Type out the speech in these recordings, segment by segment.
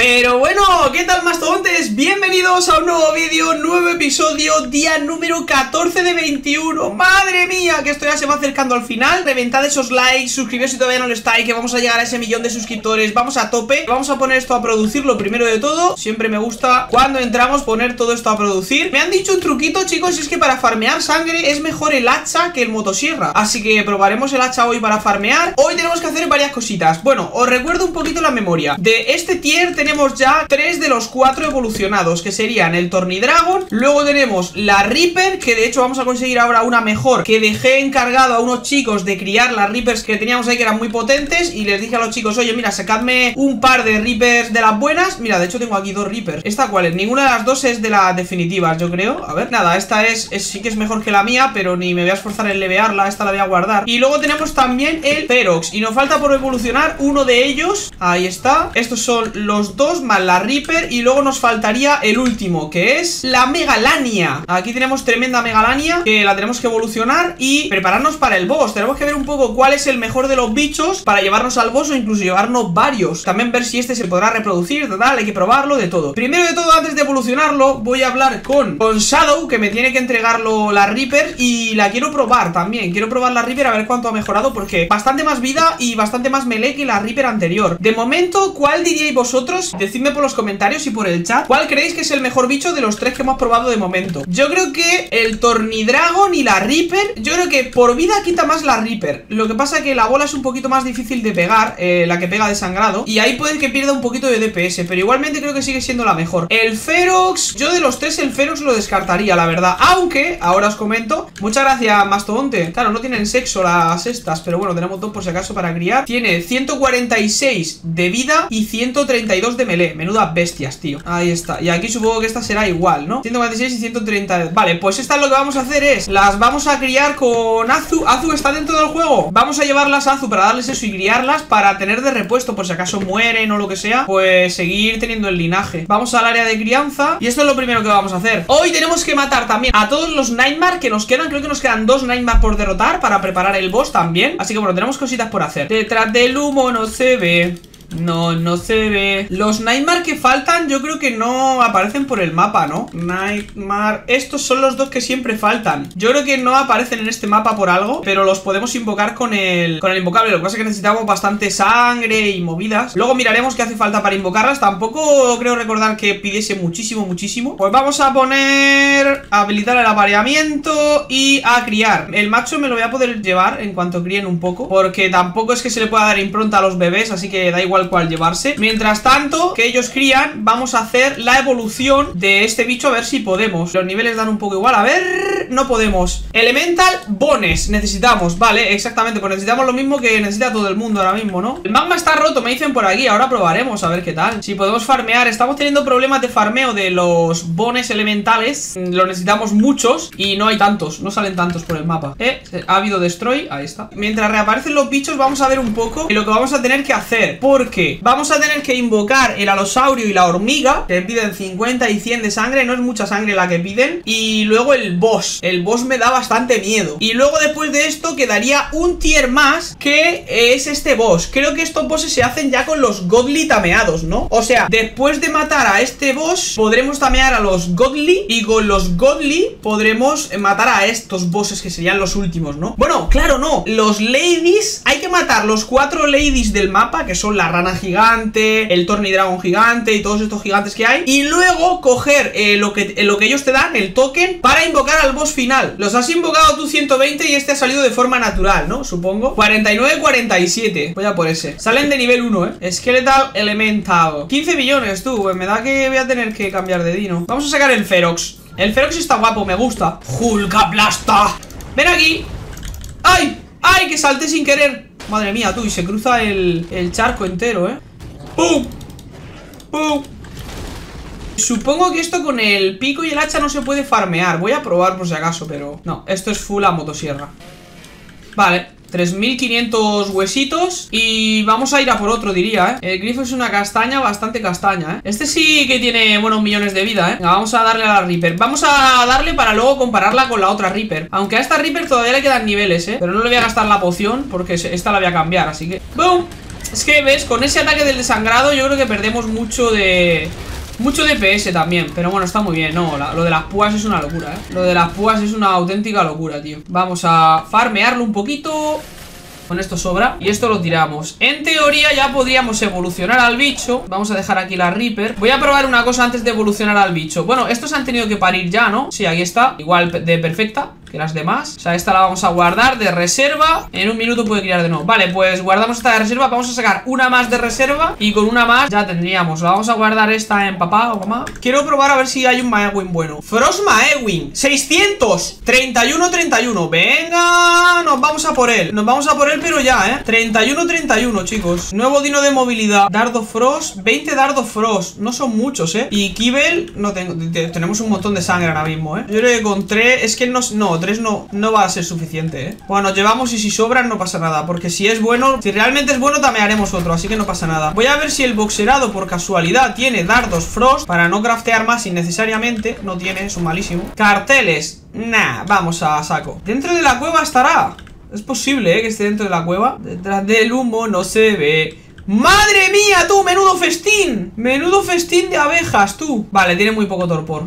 Pero bueno, ¿qué tal, mastodontes? Bienvenidos a un nuevo vídeo, nuevo episodio, día número 14 de 21. ¡Madre mía! Que esto ya se va acercando al final. Reventad esos likes, suscribiros si todavía no lo estáis, que vamos a llegar a ese millón de suscriptores. Vamos a tope. Vamos a poner esto a producir, lo primero de todo. Siempre me gusta cuando entramos poner todo esto a producir. Me han dicho un truquito, chicos, y es que para farmear sangre es mejor el hacha que el motosierra. Así que probaremos el hacha hoy para farmear. Hoy tenemos que hacer varias cositas. Bueno, os recuerdo un poquito la memoria. De este tier tenemos ya 3 de los 4 evolucionados, que serían el Tornidragon. Luego tenemos la Reaper, que de hecho vamos a conseguir ahora una mejor, que dejé encargado a unos chicos de criar las Reapers que teníamos ahí, que eran muy potentes, y les dije a los chicos, oye, mira, sacadme un par de Reapers de las buenas. Mira, de hecho tengo aquí 2 Reapers. ¿Esta cuál es? Ninguna de las dos es de las definitivas, yo creo. A ver, nada, esta sí que es mejor que la mía, pero ni me voy a esforzar en levearla. Esta la voy a guardar. Y luego tenemos también el Ferox, y nos falta por evolucionar uno de ellos. Ahí está. Estos son los dos más la Reaper, y luego nos faltaría el último, que es la Megalania. Aquí tenemos tremenda Megalania, que la tenemos que evolucionar y prepararnos para el boss. Tenemos que ver un poco cuál es el mejor de los bichos para llevarnos al boss, o incluso llevarnos varios. También ver si este se podrá reproducir, total, hay que probarlo, de todo. Primero de todo, antes de evolucionarlo, voy a hablar con Shadow, que me tiene que entregarlo la Reaper, y la quiero probar también. Quiero probar la Reaper a ver cuánto ha mejorado, porque bastante más vida y bastante más melee que la Reaper anterior. De momento, ¿cuál diríais vosotros? Decidme por los comentarios y por el chat ¿cuál creéis que es el mejor bicho de los 3 que hemos probado de momento? Yo creo que el Tornidragon y la Reaper. Yo creo que por vida quita más la Reaper. Lo que pasa que la bola es un poquito más difícil de pegar, la que pega de sangrado, y ahí puede que pierda un poquito de DPS, pero igualmente creo que sigue siendo la mejor. El Ferox, yo de los 3 el Ferox lo descartaría, la verdad. Aunque, ahora os comento. Muchas gracias, mastodonte. Claro, no tienen sexo las estas, pero bueno, tenemos 2 por si acaso para criar. Tiene 146 de vida y 132 de melee. Menuda bestias, tío. Ahí está. Y aquí supongo que esta será igual, ¿no? 146 y 130. Vale, pues esta lo que vamos a hacer es, las vamos a criar con Azu. Azu está dentro del juego. Vamos a llevarlas a Azu para darles eso y criarlas para tener de repuesto, por si acaso mueren o lo que sea, pues seguir teniendo el linaje. Vamos al área de crianza y esto es lo primero que vamos a hacer. Hoy tenemos que matar también a todos los Nightmare que nos quedan. Creo que nos quedan 2 Nightmare por derrotar para preparar el boss también. Así que bueno, tenemos cositas por hacer. Detrás del humo no se ve. No se ve. Los Nightmare que faltan yo creo que no aparecen por el mapa, ¿no? Nightmare. Estos son los 2 que siempre faltan. Yo creo que no aparecen en este mapa por algo, pero los podemos invocar con el invocable. Lo que pasa es que necesitamos bastante sangre y movidas. Luego miraremos qué hace falta para invocarlas. Tampoco creo recordar que pidiese muchísimo. Pues vamos a poner, habilitar el apareamiento y a criar. El macho me lo voy a poder llevar en cuanto críen un poco, porque tampoco es que se le pueda dar impronta a los bebés, así que da igual cual llevarse. Mientras tanto que ellos crían, vamos a hacer la evolución de este bicho, a ver si podemos. Los niveles dan un poco igual, a ver, no podemos. Elemental Bones necesitamos, vale, exactamente, pues necesitamos lo mismo que necesita todo el mundo ahora mismo, ¿no? El magma está roto, me dicen por aquí, ahora probaremos a ver qué tal, si podemos farmear. Estamos teniendo problemas de farmeo de los bones elementales, lo necesitamos muchos y no hay tantos, no salen tantos por el mapa. Ha habido destroy, ahí está. Mientras reaparecen los bichos vamos a ver un poco lo que vamos a tener que hacer, porque vamos a tener que invocar el alosaurio y la hormiga, que piden 50 y 100 de sangre. No es mucha sangre la que piden. Y luego el boss. El boss me da bastante miedo. Y luego después de esto quedaría un tier más, que es este boss. Creo que estos bosses se hacen ya con los Godly tameados, ¿no? O sea, después de matar a este boss podremos tamear a los Godly, y con los Godly podremos matar a estos bosses, que serían los últimos, ¿no? Bueno, claro, no. Los ladies, hay que matar los 4 ladies del mapa, que son la rana gigante, el Tornidragon gigante y todos estos gigantes que hay, y luego coger lo que ellos te dan, el token, para invocar al boss final. Los has invocado tú 120 y este ha salido de forma natural, ¿no? Supongo. 49-47. Voy a por ese. Salen de nivel 1, Skeletal Elemental. 15 billones, tú. Pues me da que voy a tener que cambiar de dino. Vamos a sacar el Ferox. El Ferox está guapo, me gusta. Hulk aplasta. Ven aquí. ¡Ay! ¡Ay! Que salté sin querer. Madre mía, tú, y se cruza el charco entero, ¡pum! ¡Pum! Supongo que esto con el pico y el hacha no se puede farmear. Voy a probar por si acaso, pero no, esto es full a motosierra. Vale, 3500 huesitos. Y vamos a ir a por otro, diría, El grifo es una castaña, bastante castaña, Este sí que tiene buenos millones de vida, Venga, vamos a darle a la Reaper. Vamos a darle para luego compararla con la otra Reaper. Aunque a esta Reaper todavía le quedan niveles, Pero no le voy a gastar la poción, porque esta la voy a cambiar, así que ¡boom! Es que, ¿ves? Con ese ataque del desangrado yo creo que perdemos mucho de... mucho DPS también, pero bueno, está muy bien. No, lo de las púas es una locura, ¿eh? Lo de las púas es una auténtica locura, tío. Vamos a farmearlo un poquito. Con esto sobra. Y esto lo tiramos. En teoría ya podríamos evolucionar al bicho. Vamos a dejar aquí la Reaper. Voy a probar una cosa antes de evolucionar al bicho. Bueno, estos han tenido que parir ya, ¿no? Sí, aquí está. Igual de perfecta que las demás. O sea, esta la vamos a guardar de reserva. En un minuto puede criar de nuevo. Vale, pues guardamos esta de reserva. Vamos a sacar una más de reserva. Y con una más ya tendríamos. La vamos a guardar esta en papá o mamá. Quiero probar a ver si hay un Maewyn bueno. Frost Maewyn 600 31-31. Venga, nos vamos a por él. Nos vamos a por él, pero ya, 31-31, chicos. Nuevo dino de movilidad. Dardo Frost, 20 Dardo Frost. No son muchos, Y Kibel, no tengo. Tenemos un montón de sangre ahora mismo, Yo creo que con 3, es que no, 3 no va a ser suficiente, Bueno, nos llevamos y si sobran no pasa nada. Porque si es bueno, si realmente es bueno también haremos otro, así que no pasa nada. Voy a ver si el boxerado por casualidad tiene dardos Frost para no craftear más innecesariamente. No tiene, son malísimos. Carteles, nah, vamos a saco. Dentro de la cueva estará. Es posible, que esté dentro de la cueva. Detrás del humo no se ve. ¡Madre mía, tú! ¡Menudo festín! ¡Menudo festín de abejas, tú! Vale, tiene muy poco torpor.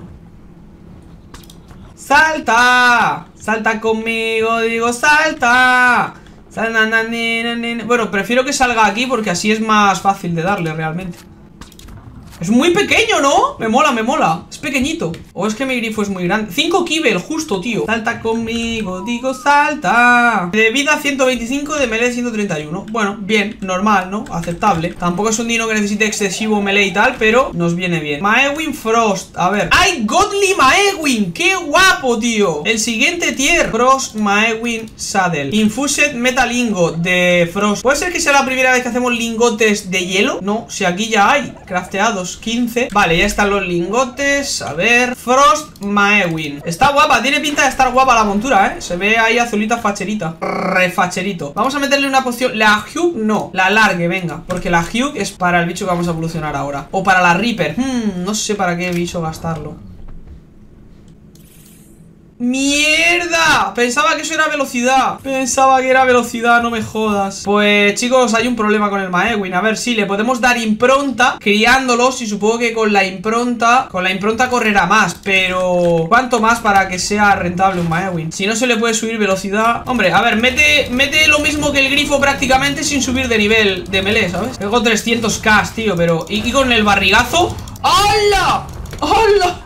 ¡Salta! ¡Salta conmigo! Digo, ¡salta! Bueno, prefiero que salga aquí porque así es más fácil de darle realmente. Es muy pequeño, ¿no? Me mola, me mola. Es pequeñito. O es que mi grifo es muy grande. 5 Kibel, justo, tío. Salta conmigo, digo, salta. De vida 125, de melee 131. Bueno, bien, normal, ¿no? Aceptable. Tampoco es un dino que necesite excesivo melee y tal, pero nos viene bien. Maewyn Frost, a ver. ¡Ay, Godly Maewyn! ¡Qué guapo, tío! El siguiente tier. Frost Maewyn Saddle. Infused Metal Ingot de Frost. ¿Puede ser que sea la primera vez que hacemos lingotes de hielo? No, si aquí ya hay crafteados. 15. Vale, ya están los lingotes. A ver. Frost Maewyn. Está guapa, tiene pinta de estar guapa la montura, Se ve ahí azulita facherita. Refacherito. Vamos a meterle una poción. La Hugh, no. La Largue, venga. Porque la Hugh es para el bicho que vamos a evolucionar ahora. O para la Reaper. No sé para qué bicho gastarlo. ¡Mierda! Pensaba que eso era velocidad. Pensaba que era velocidad, no me jodas. Pues chicos, hay un problema con el Maewyn. A ver, sí, le podemos dar impronta criándolos. Y supongo que con la impronta correrá más. Pero ¿cuánto más para que sea rentable un Maewyn? Si no se le puede subir velocidad. Hombre, a ver, mete lo mismo que el grifo prácticamente sin subir de nivel de melee, ¿sabes? Tengo 300k, tío, pero... ¿Y con el barrigazo? ¡Hala! ¡Hala!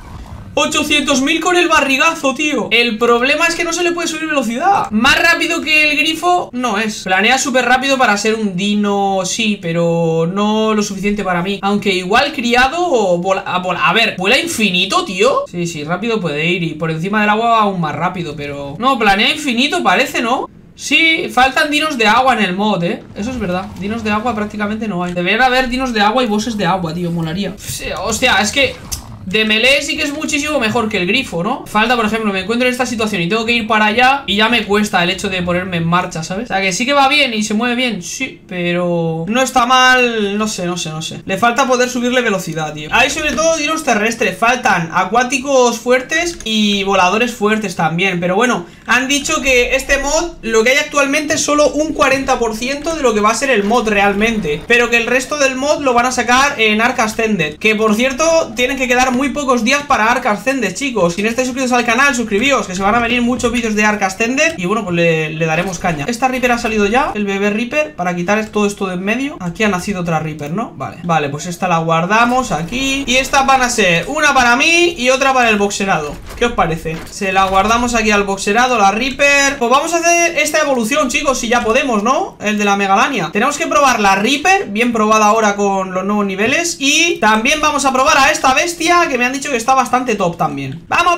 800.000 con el barrigazo, tío. El problema es que no se le puede subir velocidad. Más rápido que el grifo no es. Planea súper rápido para ser un dino, sí, pero no lo suficiente para mí. Aunque igual criado bola. A ver, ¿vuela infinito, tío? Sí, rápido puede ir. Y por encima del agua aún más rápido, pero... No, planea infinito parece, ¿no? Sí, faltan dinos de agua en el mod, Eso es verdad. Dinos de agua prácticamente no hay. Deberían haber dinos de agua y bosses de agua, tío. Molaría. Hostia, es que... de melee sí que es muchísimo mejor que el grifo, ¿no? Falta, por ejemplo, me encuentro en esta situación y tengo que ir para allá y ya me cuesta el hecho de ponerme en marcha, ¿sabes? O sea, que sí que va bien y se mueve bien, sí, pero no está mal, no sé. Le falta poder subirle velocidad, tío. Hay sobre todo dinos terrestres, faltan acuáticos fuertes y voladores fuertes también, pero bueno, han dicho que este mod, lo que hay actualmente es solo un 40% de lo que va a ser el mod realmente, pero que el resto del mod lo van a sacar en Arc Ascended, que por cierto, tienen que quedar muy pocos días para Arc Ascended, chicos. Si no estáis suscritos al canal, suscribíos, que se van a venir muchos vídeos de Arc Ascended. Y bueno, pues le daremos caña. Esta Reaper ha salido ya, el bebé Reaper, para quitar todo esto de en medio. Aquí ha nacido otra Reaper, ¿no? Vale, pues esta la guardamos aquí. Y estas van a ser una para mí y otra para el boxerado. ¿Qué os parece? Se la guardamos aquí al boxerado, la Reaper. Pues vamos a hacer esta evolución, chicos, si ya podemos, ¿no? El de la Megalania. Tenemos que probar la Reaper, bien probada ahora con los nuevos niveles. Y también vamos a probar a esta bestia, que me han dicho que está bastante top también. ¡Vamos!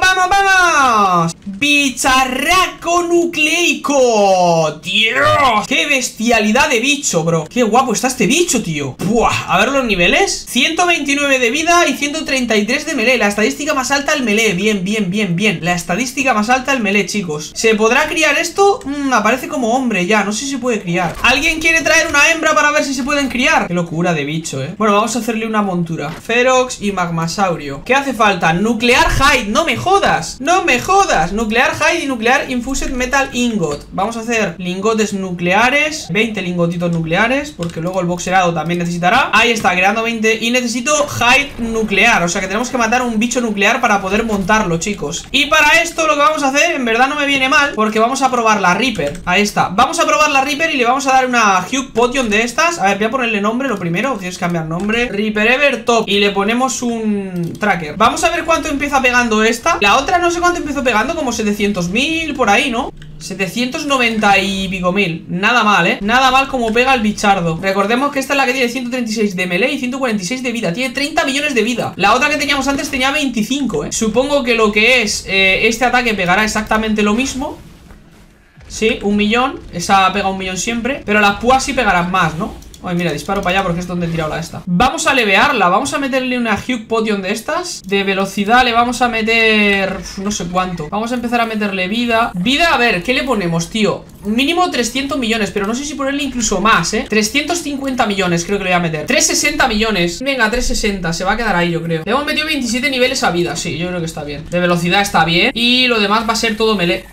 Bicharraco nucleico. ¡Dios! ¡Qué bestialidad de bicho, bro! ¡Qué guapo está este bicho, tío! ¡Buah! A ver los niveles. 129 de vida y 133 de melee. La estadística más alta el melee. Bien. La estadística más alta el melee, chicos. ¿Se podrá criar esto? Aparece como hombre ya. No sé si se puede criar. ¿Alguien quiere traer una hembra para ver si se pueden criar? Qué locura de bicho, Bueno, vamos a hacerle una montura. Ferox y Magmasaurio. magmasaurio. ¿Qué hace falta? Nuclear hide, no me jodas. No me jodas. Nuclear hide y nuclear infused metal ingot. Vamos a hacer lingotes nucleares, 20 lingotitos nucleares, porque luego el boxerado también necesitará. Ahí está, creando 20. Y necesito hide nuclear, o sea que tenemos que matar un bicho nuclear para poder montarlo, chicos. Y para esto lo que vamos a hacer, en verdad no me viene mal, porque vamos a probar la Reaper. Ahí está, vamos a probar la Reaper y le vamos a dar una Hugh Potion de estas. A ver, voy a ponerle nombre lo primero. Tienes que cambiar nombre, Reaper Ever Top. Y le ponemos un tracker. Vamos a ver cuánto empieza pegando esta. La otra no sé cuánto empezó pegando, como 700.000 por ahí, ¿no? 790 y pico mil. Nada mal, ¿eh? Nada mal como pega el bichardo. Recordemos que esta es la que tiene 136 de melee y 146 de vida. Tiene 30 millones de vida. La otra que teníamos antes tenía 25, ¿eh? Supongo que lo que es este ataque pegará exactamente lo mismo. Sí, 1 millón. Esa pega 1 millón siempre. Pero las púas sí pegarán más, ¿no? Ay, mira, disparo para allá porque es donde he tirado la esta. Vamos a levearla, vamos a meterle una Hugh Potion de estas. De velocidad le vamos a meter... no sé cuánto. Vamos a empezar a meterle vida. Vida, a ver, ¿qué le ponemos, tío? Mínimo 300 millones, pero no sé si ponerle incluso más, 350 millones creo que le voy a meter. 360 millones. Venga, 360, se va a quedar ahí yo creo. Le hemos metido 27 niveles a vida, sí, yo creo que está bien. De velocidad está bien. Y lo demás va a ser todo melee.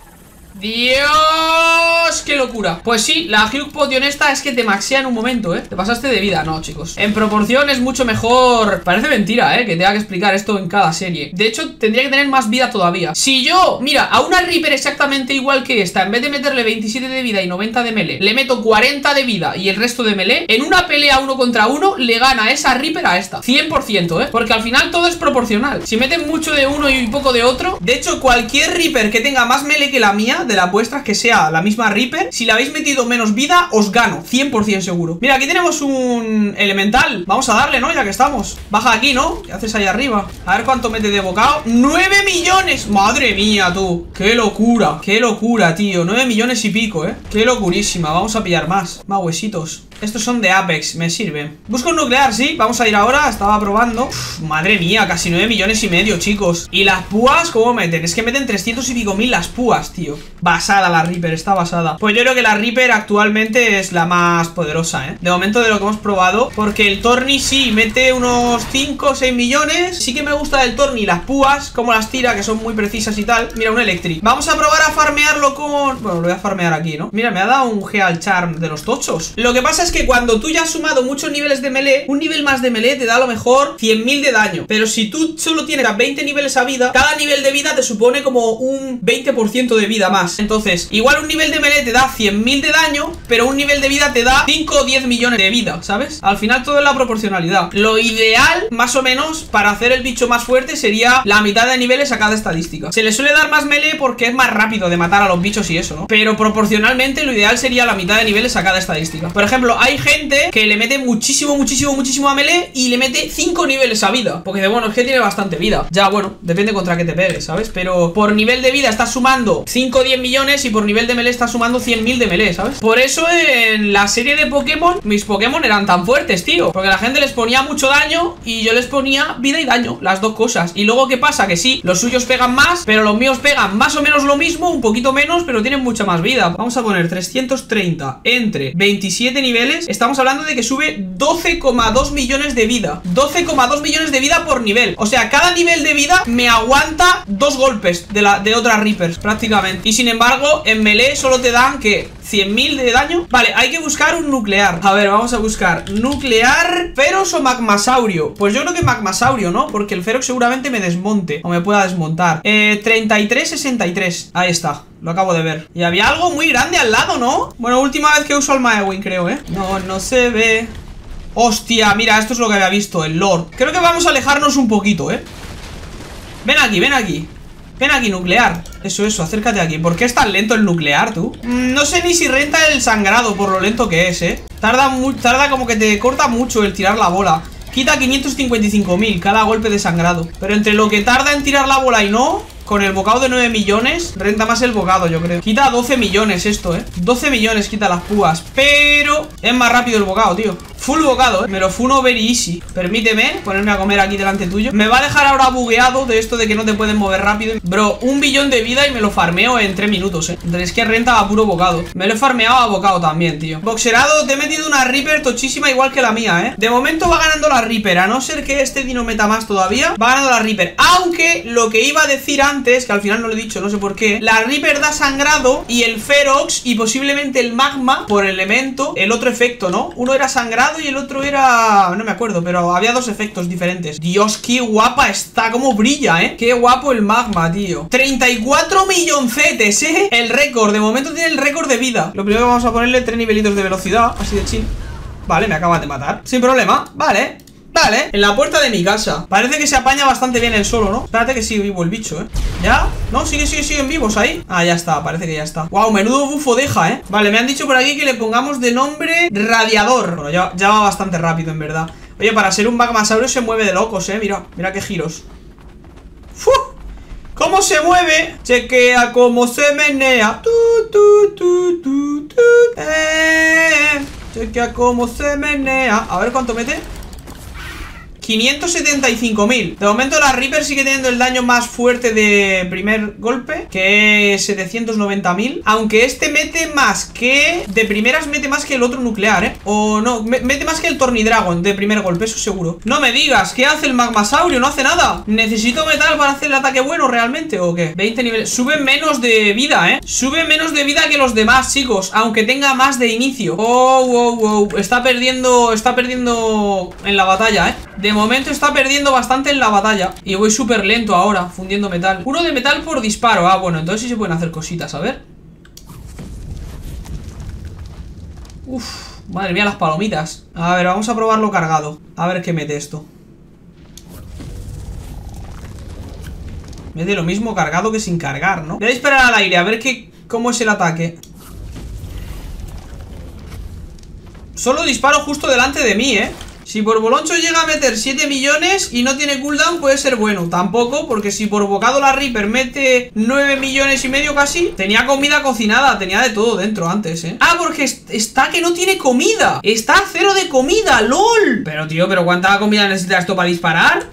¡Dios! ¡Qué locura! Pues sí, la Hugh Potion esta es que te maxea en un momento, Te pasaste de vida, no, chicos. En proporción es mucho mejor. Parece mentira, que tenga que explicar esto en cada serie. De hecho, tendría que tener más vida todavía. Si yo, mira, a una Reaper exactamente igual que esta, en vez de meterle 27 de vida y 90 de melee, le meto 40 de vida y el resto de melee, en una pelea 1 contra 1, le gana esa Reaper a esta 100%, porque al final todo es proporcional. Si meten mucho de uno y poco de otro. De hecho, cualquier Reaper que tenga más melee que la mía, de las vuestras, que sea la misma Reaper, si le habéis metido menos vida, os gano, 100% seguro. Mira, aquí tenemos un elemental. Vamos a darle, ¿no? Ya que estamos. Baja aquí, ¿no? ¿Qué haces ahí arriba? A ver cuánto mete de bocado. 9 millones. Madre mía, tú. Qué locura, tío. 9 millones y pico, Qué locurísima. Vamos a pillar más huesitos. Estos son de Apex, me sirven. Busco un nuclear, sí, vamos a ir ahora. Estaba probando. Madre mía, casi 9 millones y medio, chicos. Y las púas, ¿cómo meten? Es que meten 300 y pico mil las púas, tío. Basada la Reaper, está basada. Pues yo creo que la Reaper actualmente es la más poderosa, de momento de lo que hemos probado. Porque el Torni sí mete unos 5 o 6 millones. Sí que me gusta del Torni las púas, como las tira, que son muy precisas y tal. Mira, un Electric. Vamos a probar a farmearlo con... bueno, lo voy a farmear aquí, ¿no? Mira, me ha dado un Geal Charm de los tochos. Lo que pasa es que cuando tú ya has sumado muchos niveles de melee, un nivel más de melee te da a lo mejor 100.000 de daño. Pero si tú solo tienes a 20 niveles a vida, cada nivel de vida te supone como un 20% de vida más. Entonces, igual un nivel de melee te da 100.000 de daño, pero un nivel de vida te da 5 o 10 millones de vida, ¿sabes? Al final todo es la proporcionalidad. Lo ideal, más o menos, para hacer el bicho más fuerte sería la mitad de niveles a cada estadística. Se le suele dar más melee porque es más rápido de matar a los bichos y eso, ¿no? Pero proporcionalmente lo ideal sería la mitad de niveles a cada estadística. Por ejemplo, hay gente que le mete muchísimo a melee y le mete 5 niveles a vida, porque de bueno, es que tiene bastante vida. Ya, bueno, depende contra qué te pegues, ¿sabes? Pero por nivel de vida estás sumando 5 o 10 millones y por nivel de melee estás sumando 100.000 de melee, ¿sabes? Por eso en la serie de Pokémon, mis Pokémon eran tan fuertes, tío, porque la gente les ponía mucho daño y yo les ponía vida y daño, las dos cosas. Y luego, ¿qué pasa? Que sí, los suyos pegan más, pero los míos pegan más o menos lo mismo, un poquito menos, pero tienen mucha más vida. Vamos a poner 330 entre 27 niveles. Estamos hablando de que sube 12,2 millones de vida. 12,2 millones de vida por nivel. O sea, cada nivel de vida me aguanta 2 golpes de otras Reapers, prácticamente. Y sin embargo, en melee solo te dan, ¿qué? 100.000 de daño. Vale, hay que buscar un nuclear. A ver, vamos a buscar nuclear, Ferox o magmasaurio. Pues yo creo que magmasaurio, ¿no? Porque el Ferox seguramente me desmonte o me pueda desmontar. 33-63. Ahí está, lo acabo de ver. Y había algo muy grande al lado, ¿no? Bueno, última vez que uso al Maewyn, creo, No se ve. Hostia, mira, esto es lo que había visto, el Lord. Creo que vamos a alejarnos un poquito, Ven aquí, ven aquí. Ven aquí, nuclear. Eso, acércate aquí. ¿Por qué es tan lento el nuclear, tú? No sé ni si renta el sangrado por lo lento que es, Tarda como que te corta mucho el tirar la bola. Quita 555.000 cada golpe de sangrado. Pero entre lo que tarda en tirar la bola y no, con el bocado de 9 millones, renta más el bocado, yo creo. Quita 12 millones esto, 12 millones quita las púas. Pero es más rápido el bocado, tío. Full bocado, me lo funo very easy. Permíteme ponerme a comer aquí delante tuyo. Me va a dejar ahora bugueado de esto de que no te pueden mover rápido. Bro, 1 billón de vida y me lo farmeo en 3 minutos, Es que renta a puro bocado. Me lo he farmeado a bocado también, tío. Boxerado, te he metido una Reaper tochísima igual que la mía, De momento va ganando la Reaper, a no ser que este Dino meta más todavía. Va ganando la Reaper, aunque lo que iba a decir antes, que al final no lo he dicho, no sé por qué, la Reaper da sangrado y el Ferox y posiblemente el magma por elemento, el otro efecto, ¿no? Uno era sangrado y el otro era... no me acuerdo, pero había 2 efectos diferentes. Dios, qué guapa está, cómo brilla, Qué guapo el magma, tío. 34 milloncetes, El récord, de momento tiene el récord de vida. Lo primero que vamos a ponerle 3 nivelitos de velocidad, así de chill. Vale, me acaba de matar. Sin problema, vale. Vale, en la puerta de mi casa. Parece que se apaña bastante bien el solo, ¿no? Espérate que sigue vivo el bicho, ¿Ya? ¿No? Siguen vivos ahí. Ah, ya está, parece que ya está. Wow, menudo bufo deja, Vale, me han dicho por aquí que le pongamos de nombre Radiador. Bueno, ya va bastante rápido, en verdad. Oye, para ser un magmasaurio se mueve de locos, Mira qué giros. ¡Fu! ¿Cómo se mueve? Chequea cómo se menea. Chequea cómo se menea. A ver cuánto mete. 575.000. De momento la Reaper sigue teniendo el daño más fuerte de primer golpe, que es 790.000. Aunque este mete más que... de primeras mete más que el otro nuclear, O no, mete más que el Tornidragon de primer golpe, eso seguro. No me digas, ¿qué hace el magmasaurio? No hace nada. ¿Necesito metal para hacer el ataque bueno realmente o qué? 20 niveles. Sube menos de vida, Sube menos de vida que los demás, chicos, aunque tenga más de inicio. Oh. Está perdiendo en la batalla, De momento está perdiendo bastante en la batalla. Y voy súper lento ahora, fundiendo metal. 1 de metal por disparo. Ah, bueno, entonces sí se pueden hacer cositas, a ver. Uf, madre mía, las palomitas. A ver, vamos a probarlo cargado. A ver qué mete esto. Mete lo mismo cargado que sin cargar, ¿no? Voy a disparar al aire, a ver cómo es el ataque. Solo disparo justo delante de mí, Si por boloncho llega a meter 7 millones y no tiene cooldown, puede ser bueno. Tampoco, porque si por bocado la Reaper mete 9 millones y medio casi, tenía comida cocinada, tenía de todo dentro antes, Ah, porque está que no tiene comida. Está a 0 de comida, LOL. Pero tío, ¿pero cuánta comida necesita esto para disparar?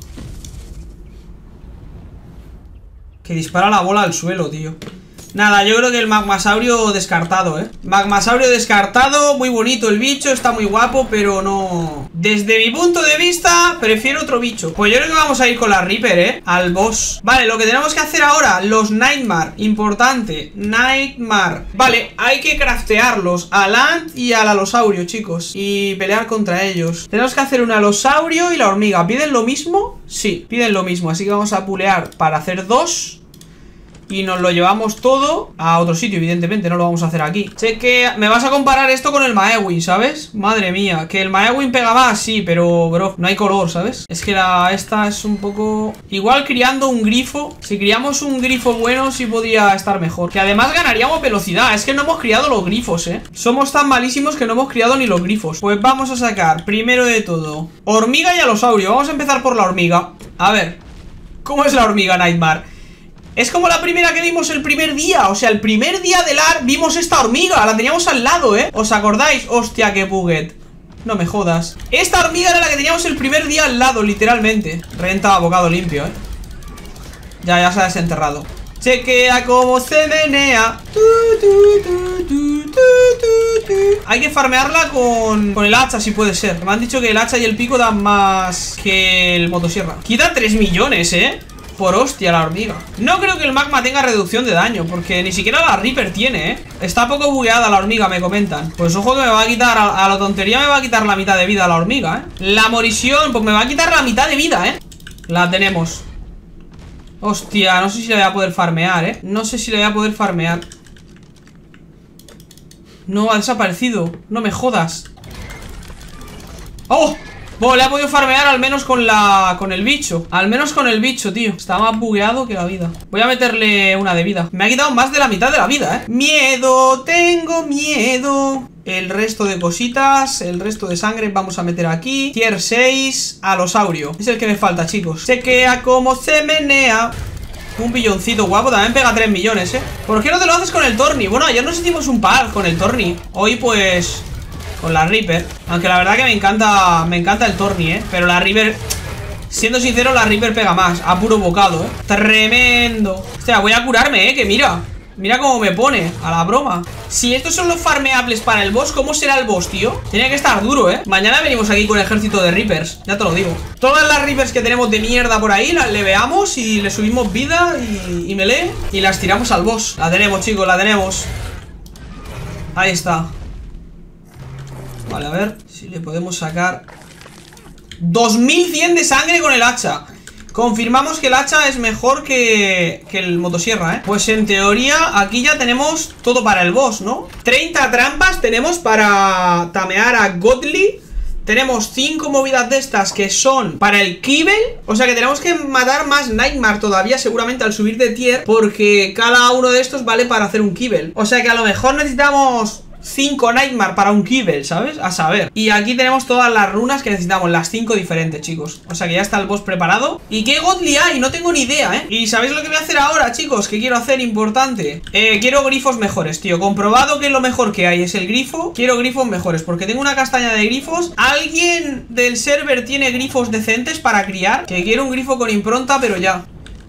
Que dispara la bola al suelo, tío. Nada, yo creo que el magmasaurio descartado, Magmasaurio descartado, muy bonito el bicho, está muy guapo, pero no... Desde mi punto de vista, prefiero otro bicho. Pues yo creo que vamos a ir con la Reaper, al boss. Vale, lo que tenemos que hacer ahora, los Nightmare, importante, Nightmare. Vale, hay que craftearlos, al Ant y al Alosaurio, chicos, y pelear contra ellos. Tenemos que hacer un Alosaurio y la hormiga. ¿Piden lo mismo? Sí, piden lo mismo, así que vamos a pulear para hacer 2. Y nos lo llevamos todo a otro sitio, evidentemente, no lo vamos a hacer aquí. Sé que me vas a comparar esto con el Maewyn, ¿sabes? Madre mía, que el Maewyn pega más, sí, pero, bro, no hay color, ¿sabes? Es que esta es un poco... Igual criando un grifo, si criamos un grifo bueno, sí podría estar mejor. Que además ganaríamos velocidad, es que no hemos criado los grifos, Somos tan malísimos que no hemos criado ni los grifos. Pues vamos a sacar, primero de todo, hormiga y alosaurio. Vamos a empezar por la hormiga. A ver, ¿cómo es la hormiga, Nightmare? Es como la primera que vimos el primer día. O sea, el primer día del AR vimos esta hormiga. La teníamos al lado, ¿Os acordáis? Hostia, qué buget. No me jodas. Esta hormiga era la que teníamos el primer día al lado, literalmente. Renta a bocado limpio, Ya se ha desenterrado. Chequea cómo se menea. Hay que farmearla con el hacha, si puede ser. Me han dicho que el hacha y el pico dan más que el motosierra. Quita 3 millones, por hostia la hormiga. No creo que el magma tenga reducción de daño, porque ni siquiera la Reaper tiene, Está poco bugueada la hormiga, me comentan. Pues ojo que me va a quitar, a la tontería me va a quitar la mitad de vida la hormiga, La morisión, pues me va a quitar la mitad de vida, La tenemos. Hostia, no sé si le voy a poder farmear, No sé si le voy a poder farmear. No, ha desaparecido. No me jodas. ¡Oh! Bueno, le ha podido farmear al menos con el bicho. Al menos con el bicho, tío. Está más bugueado que la vida. Voy a meterle una de vida. Me ha quitado más de la mitad de la vida, Miedo, tengo miedo. El resto de cositas, el resto de sangre vamos a meter aquí. Tier 6, alosaurio. Es el que me falta, chicos. Chequea cómo se menea. Un billoncito guapo, también pega 3 millones, ¿Por qué no te lo haces con el Torni? Bueno, ayer nos hicimos un par con el Torni. Hoy pues... con la Reaper. Aunque la verdad que me encanta el Torni, pero la Reaper, siendo sincero, la Reaper pega más, a puro bocado, tremendo. Hostia, voy a curarme, que mira cómo me pone, a la broma. Si estos son los farmeables para el boss, ¿cómo será el boss, tío? Tiene que estar duro, Mañana venimos aquí con el ejército de Reapers, ya te lo digo. Todas las Reapers que tenemos de mierda por ahí las leveamos y le subimos vida y melee y las tiramos al boss. La tenemos, chicos, la tenemos. Ahí está. Vale, a ver si le podemos sacar 2100 de sangre con el hacha. Confirmamos que el hacha es mejor que el motosierra, Pues en teoría aquí ya tenemos todo para el boss, ¿no? 30 trampas tenemos para tamear a Godly. Tenemos 5 movidas de estas que son para el Kibble. O sea que tenemos que matar más Nightmare todavía, seguramente al subir de tier, porque cada uno de estos vale para hacer un Kibble. O sea que a lo mejor necesitamos 5 Nightmare para un Kibble, ¿sabes? A saber. Y aquí tenemos todas las runas que necesitamos, las 5 diferentes, chicos. O sea que ya está el boss preparado. ¿Y qué Godly hay? No tengo ni idea, ¿Y sabéis lo que voy a hacer ahora, chicos? ¿Qué quiero hacer? Importante. Quiero grifos mejores, tío. Comprobado que lo mejor que hay es el grifo. Quiero grifos mejores, porque tengo una castaña de grifos. ¿Alguien del server tiene grifos decentes para criar? Que quiero un grifo con impronta, pero ya.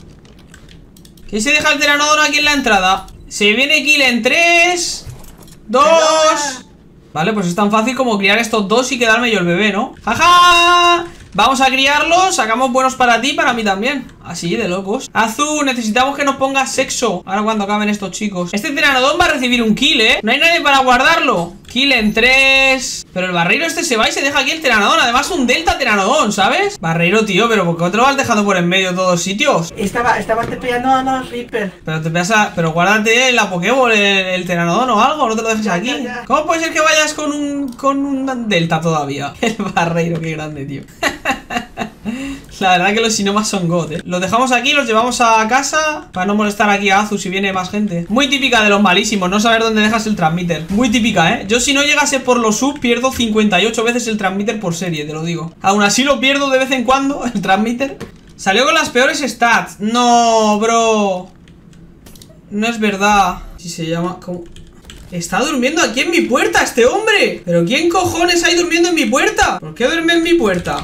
¿Quién se deja el Pteranodon aquí en la entrada? Se viene kill en 3... 2. Vale, pues es tan fácil como criar estos dos y quedarme yo el bebé, ¿no? ¡Jaja! Vamos a criarlos, sacamos buenos para ti y para mí también. Así, de locos. Azu, necesitamos que nos pongas sexo. Ahora cuando acaben estos chicos. Este Pteranodon va a recibir un kill, No hay nadie para guardarlo. Kill en 3. Pero el barreiro este se va y se deja aquí el Pteranodon. Además un delta Pteranodon, ¿sabes? Barreiro, tío, pero ¿por qué te lo vas dejando por en medio de todos sitios? Estaba tepeando a los Reaper. Pero te pasa, pero guárdate la Pokéball, el Pteranodon o algo. No te lo dejes aquí. Ya. ¿Cómo puede ser que vayas con un delta todavía? El barreiro, qué grande, tío. La verdad que los Sinomas son god, Los dejamos aquí, los llevamos a casa para no molestar aquí a Azu si viene más gente. Muy típica de los malísimos, no saber dónde dejas el transmitter. Muy típica, Yo si no llegase por los sub pierdo 58 veces el transmitter por serie, te lo digo. Aún así lo pierdo de vez en cuando, el transmitter. Salió con las peores stats. No, bro. No es verdad. Si se llama... ¿cómo? Está durmiendo aquí en mi puerta este hombre. ¿Pero quién cojones hay durmiendo en mi puerta? ¿Por qué duerme en mi puerta?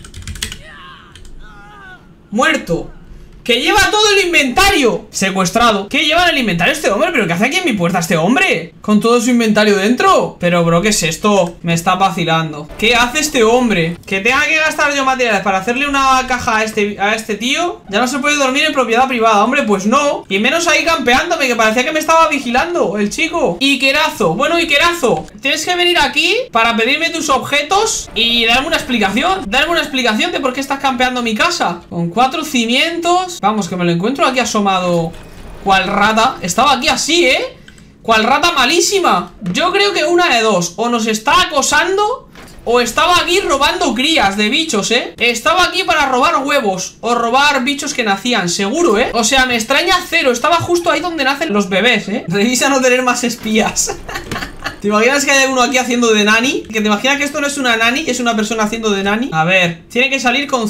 Muerto. Que lleva todo el inventario. Secuestrado. ¿Qué lleva en el inventario este hombre? ¿Pero qué hace aquí en mi puerta este hombre? Con todo su inventario dentro. Pero bro, ¿qué es esto? Me está vacilando. ¿Qué hace este hombre? Que tenga que gastar yo materiales para hacerle una caja a este tío. Ya no se puede dormir en propiedad privada. Hombre, pues no. Y menos ahí campeándome, que parecía que me estaba vigilando el chico. Ikerazo. Bueno, Ikerazo, tienes que venir aquí para pedirme tus objetos y darme una explicación. Darme una explicación de por qué estás campeando mi casa. Con 4 cimientos. Vamos, que me lo encuentro aquí asomado. Cual rata. Estaba aquí así, cual rata malísima. Yo creo que una de dos. O nos está acosando o estaba aquí robando crías de bichos, Estaba aquí para robar huevos o robar bichos que nacían, seguro, O sea, me extraña cero. Estaba justo ahí donde nacen los bebés, Revisa no tener más espías. ¿Te imaginas que hay uno aquí haciendo de nani? ¿Que te imaginas que esto no es una nani, es una persona haciendo de nani? A ver, tiene que salir con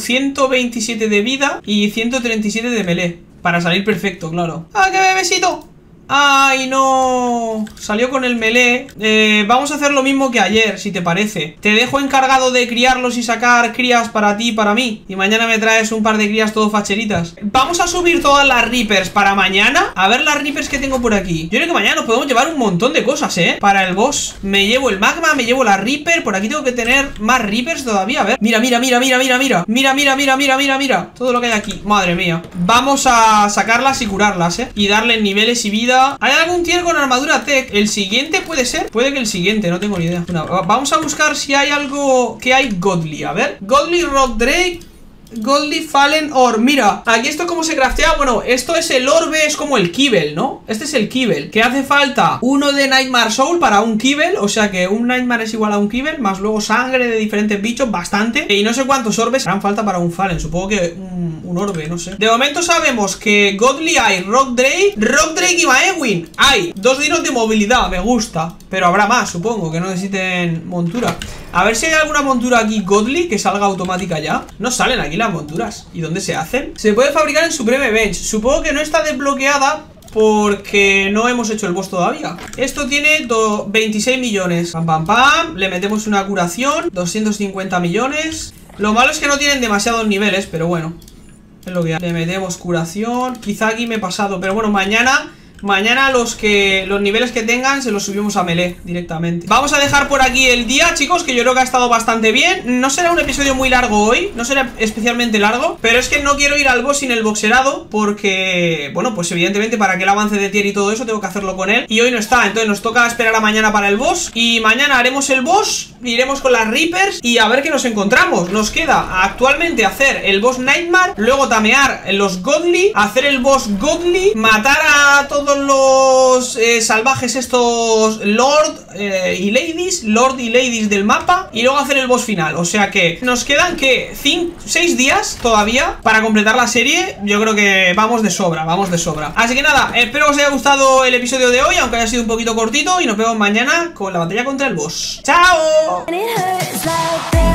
127 de vida y 137 de melee para salir perfecto, claro. ¡Ah, qué bebecito! ¡Ay, no! Salió con el melee. Vamos a hacer lo mismo que ayer, si te parece. Te dejo encargado de criarlos y sacar crías para ti y para mí. Y mañana me traes un par de crías todo facheritas. Vamos a subir todas las Reapers para mañana. A ver las Reapers que tengo por aquí. Yo creo que mañana nos podemos llevar un montón de cosas, para el boss. Me llevo el magma, me llevo la Reaper. Por aquí tengo que tener más Reapers todavía. A ver. Mira, mira, mira, mira, mira, mira. Mira, mira, mira, mira, mira, mira. Todo lo que hay aquí. Madre mía. Vamos a sacarlas y curarlas, y darle niveles y vida. ¿Hay algún tier con armadura tech? ¿El siguiente puede ser? Puede que el siguiente, no tengo ni idea. Bueno, vamos a buscar si hay algo que hay Godly, a ver. Godly Rock Drake, Godly Fallen Orb. Mira, aquí esto cómo se craftea. Bueno, esto es el orbe, es como el Kibble, ¿no? Este es el Kibble, que hace falta uno de Nightmare Soul para un Kibble. O sea que un Nightmare es igual a un Kibble, más luego sangre de diferentes bichos, bastante. Y no sé cuántos orbes harán falta para un Fallen. Supongo que un orbe, no sé. De momento sabemos que Godly hay Rock Drake y Maewyn. Hay 2 dinos de movilidad, me gusta. Pero habrá más, supongo, que no necesiten montura. A ver si hay alguna montura aquí Godly que salga automática ya. No salen aquí las monturas. ¿Y dónde se hacen? Se puede fabricar en Supreme Bench. Supongo que no está desbloqueada porque no hemos hecho el boss todavía. Esto tiene 26 millones. Pam, pam, pam. Le metemos una curación. 250 millones. Lo malo es que no tienen demasiados niveles, pero bueno, es lo que hay. Le metemos curación. Quizá aquí me he pasado, pero bueno, mañana los niveles que tengan se los subimos a melee directamente. Vamos a dejar por aquí el día, chicos, que yo creo que ha estado bastante bien. No será un episodio muy largo hoy, no será especialmente largo, pero es que no quiero ir al boss sin el boxerado, porque, bueno, pues evidentemente para que el avance de tier y todo eso tengo que hacerlo con él, y hoy no está, entonces nos toca esperar a mañana para el boss. Y mañana haremos el boss, iremos con las Reapers y a ver qué nos encontramos. Nos queda actualmente hacer el boss Nightmare, luego tamear los Godly, hacer el boss Godly, matar a todos los salvajes estos Lord y Ladies del mapa, y luego hacer el boss final. O sea que nos quedan que 6 días todavía para completar la serie. Yo creo que vamos de sobra, Así que nada, espero que os haya gustado el episodio de hoy, aunque haya sido un poquito cortito, y nos vemos mañana con la batalla contra el boss. ¡Chao!